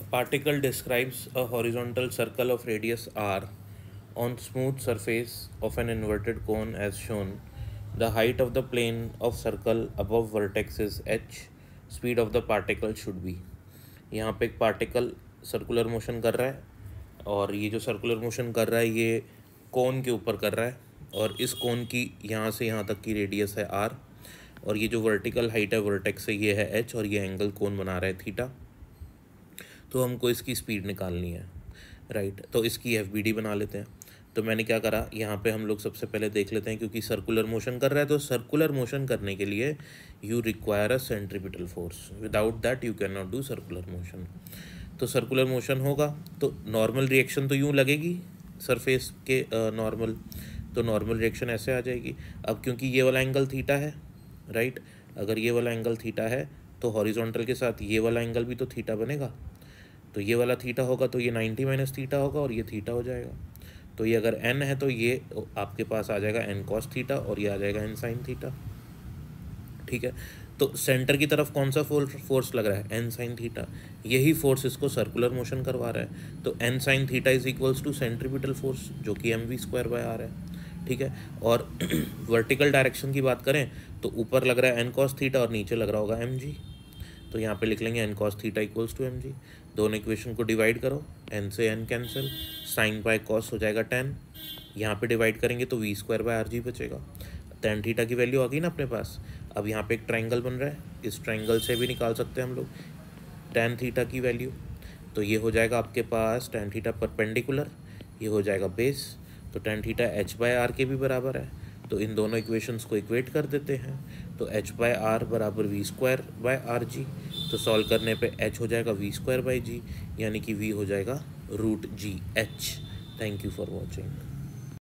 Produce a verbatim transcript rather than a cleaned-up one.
particle describes a horizontal circle of radius r on smooth surface of an inverted cone as shown. The height of the plane of circle above vertex is h. Speed of the particle should be. यहाँ पे एक particle circular motion कर रहा है और ये जो circular motion कर रहा है ये कोन के ऊपर कर रहा है और इस कोन की यहाँ से यहाँ तक की रेडियस है आर और ये जो वर्टिकल हाइट है वर्टेक्स से ये है एच और ये एंगल कोन बना रहा है थीटा। तो हमको इसकी स्पीड निकालनी है, राइट। तो इसकी एफ बी डी बना लेते हैं। तो मैंने क्या करा, यहाँ पे हम लोग सबसे पहले देख लेते हैं क्योंकि सर्कुलर मोशन कर रहा है तो सर्कुलर मोशन करने के लिए you require a centripetal force, without that you can not do circular motion. तो सर्कुलर मोशन होगा तो नॉर्मल रिएक्शन तो यूँ लगेगी सरफेस के नॉर्मल, तो नॉर्मल रिएक्शन ऐसे आ जाएगी। अब क्योंकि ये वाला एंगल थीटा है, राइट, अगर ये वाला एंगल थीटा है तो हॉरिजॉन्टल के साथ ये वाला एंगल भी तो थीटा बनेगा। तो ये वाला थीटा होगा तो ये नाइन्टी माइनस थीटा होगा और ये थीटा हो जाएगा। तो ये अगर n है तो ये आपके पास आ जाएगा n cos थीटा और ये आ जाएगा n sin थीटा, ठीक है। तो सेंटर की तरफ कौन सा फोर्स लग रहा है, n sin थीटा। यही फोर्स इसको सर्कुलर मोशन करवा रहा है। तो n sin theta is equals to centripetal force जो कि M V square by R है, ठीक है। और वर्टिकल डायरेक्शन की बात करें तो ऊपर लग रहा है n cos थीटा और नीचे लग रहा होगा एम जी। तो यहाँ पे लिख लेंगे n cos theta equals to M G. दोनों इक्वेशन को डिवाइड करो, n से n cancel, sine by cos हो जाएगा टेन। यहाँ पे डिवाइड करेंगे तो V square by R G बचेगा। टेन थीटा की वैल्यू आ गई ना अपने पास। अब यहाँ पे एक ट्रायंगल बन रहा है, इस ट्रायंगल से भी निकाल सकते हैं हम लोग टेन थीटा की वैल्यू। तो ये हो जाएगा आपके पास टेन थीटा परपेंडिकुलर, ये हो जाएगा बेस। तो tan theta H by R के भी बराबर है। तो इन दोनों इक्वेशंस को इक्वेट कर देते हैं। तो एच बाय आर बराबर V square by R G. तो सॉल्व करने पे एच हो जाएगा वी स्क्वायर बाई जी, यानी कि वी हो जाएगा root G H. Thank you for watching.